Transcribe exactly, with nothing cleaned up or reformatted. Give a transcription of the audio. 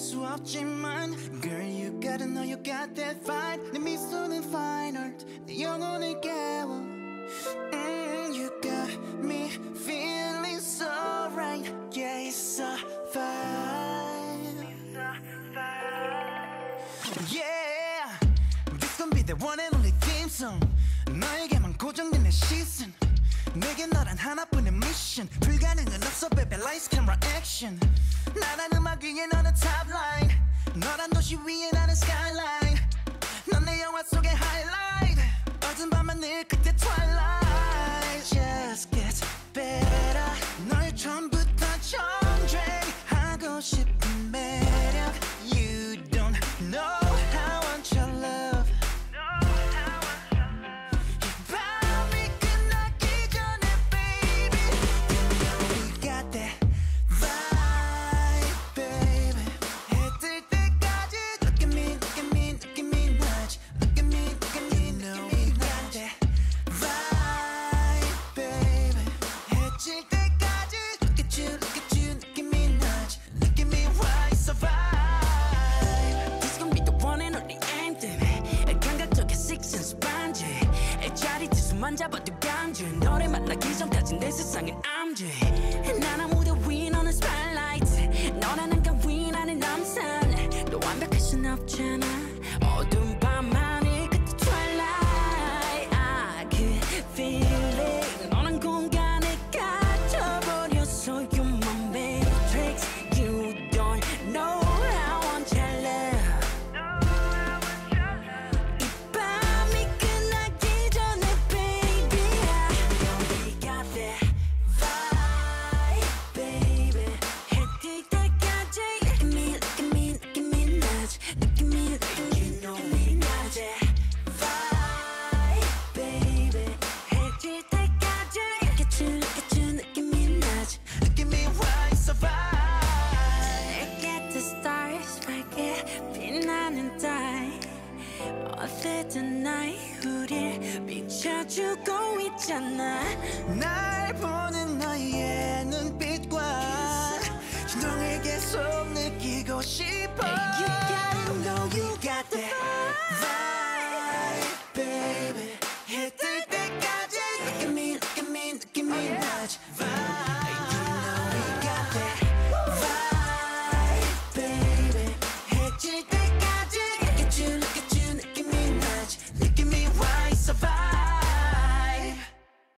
수 없지만 Girl you gotta know you got that fight 내 미소는 fine art 내 영혼을 깨워 mm, You got me feeling so right Yeah it's a vibe Yeah This gon' be the one and only theme song 너에게만 고정된 내 시선 내게 너란 하나뿐인 미션 불가능은 없어 baby lights camera action 나란 음악 위에 너는 top line 너란 도시 위에 나는 skyline 넌 내 영화 속의 highlight 어두운 밤만 늘 그때 twilight Just gets better 널 처음부터 정죄하고 싶은 매력 You don't know how I want your love 잡아도 간주 너를 만나기 전까진 내 세상엔 암주 난 아무도 위 너는 spotlight 너란 한강 위 나는 남산 너 완벽할 순 없잖아 어두운 밤하늘 그때 twilight 아 그 feeling 너란 공간에 갇혀버렸어 You my matrix You don't know how I want your love 어쨌든 나의 우릴 비춰주고 있잖아 날 보는 너의 눈빛과 진동을 계속 느끼고 싶어 You gotta know you got that vibe baby 해 뜰 때까지 Look at me, look at me, look at me much